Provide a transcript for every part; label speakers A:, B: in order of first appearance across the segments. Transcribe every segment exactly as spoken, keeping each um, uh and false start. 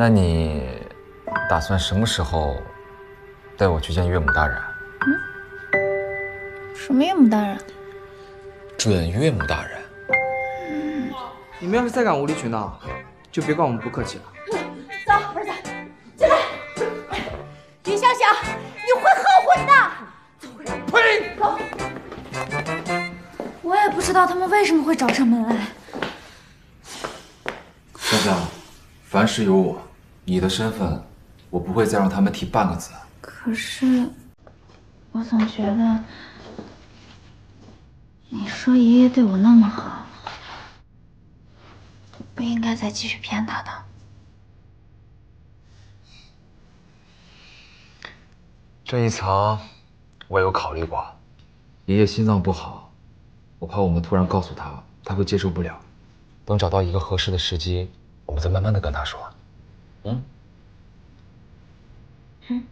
A: 那你打算什么时候带我去见岳母大人？
B: 嗯？什么岳母大人？
A: 准岳母大人。
B: 嗯、
C: 你们要是再敢无理取闹，就别怪我们不客气了。
D: 走，儿子，进来。李想想，你会后悔的。走，
C: 呸！
D: 走。
B: 我也不知道他们为什么会找上门来。
A: 香香，凡事有我，你的身份，我不会再让他们提半个字。
B: 可是，我总觉得，你说爷爷对我那么好，不应该再继续骗他的。
A: 这一层，我有考虑过。爷爷心脏不好，我怕我们突然告诉他，他会接受不了。等找到一个合适的时机，我们再慢慢的跟他说。嗯。
B: 嗯。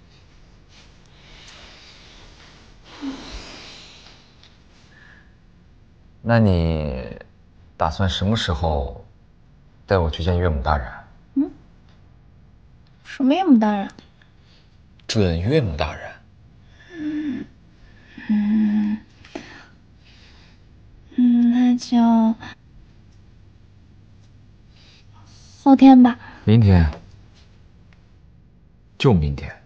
A: 那你打算什么时候带我去见岳母大人？
B: 嗯？什么岳母大人？
A: 准岳母大人。
B: 嗯嗯嗯，那就后天吧。
A: 明天。就明天。